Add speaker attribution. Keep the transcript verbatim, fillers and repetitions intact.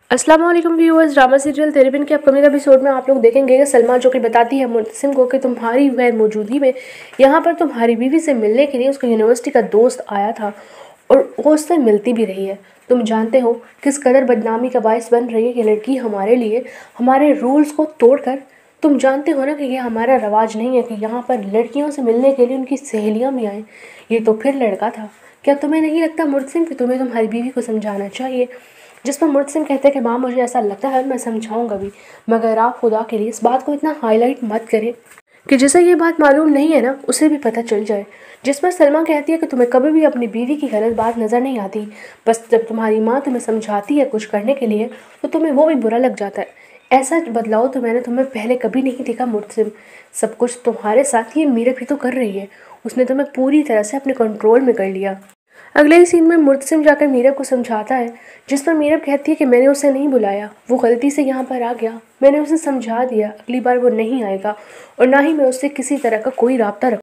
Speaker 1: अस्सलाम वालेकुम viewers, drama serial तेरे बिन के अपकमिंग एपिसोड में आप लोग देखेंगे कि सलमा जो कि बताती है मुर्तसिम को कि तुम्हारी गैर मौजूदगी में यहाँ पर तुम्हारी बीवी से मिलने के लिए उसका यूनिवर्सिटी का दोस्त आया था और वो उससे मिलती भी रही है। तुम जानते हो किस कदर बदनामी का बायस बन रही है कि लड़की हमारे लिए हमारे रूल्स को तोड़कर। तुम जानते हो ना कि ये हमारा रवाज नहीं है कि यहाँ पर लड़कियों से मिलने के लिए उनकी सहेलियाँ भी आएँ। ये तो फिर लड़का था। क्या तुम्हें नहीं लगता मुर्तसिम कि तुम्हें तुम्हारी बीवी को समझाना चाहिए? जिस पर मुर्तसिम कहते हैं कि माँ मुझे ऐसा लगता है, मैं समझाऊंगा भी, मगर आप खुदा के लिए इस बात को इतना हाईलाइट मत करें कि जिसे ये बात मालूम नहीं है ना उसे भी पता चल जाए। जिस पर सलमा कहती है कि तुम्हें कभी भी अपनी बीवी की गलत बात नज़र नहीं आती, बस जब तुम्हारी माँ तुम्हें समझाती है कुछ करने के लिए तो तुम्हें वो भी बुरा लग जाता है। ऐसा बदलाव तो मैंने तुम्हें पहले कभी नहीं देखा मुर्तसिम। सब कुछ तुम्हारे साथ ये मीरब भी तो कर रही है। उसने तुम्हें पूरी तरह से अपने कंट्रोल में कर लिया। अगले ही सीन में मुर्तसिम जाकर मीरब को समझाता है, जिस पर मीरब कहती है कि मैंने उसे नहीं बुलाया, वो गलती से यहाँ पर आ गया, मैंने उसे समझा दिया, अगली बार वो नहीं आएगा और ना ही मैं उससे किसी तरह का कोई राब्ता रख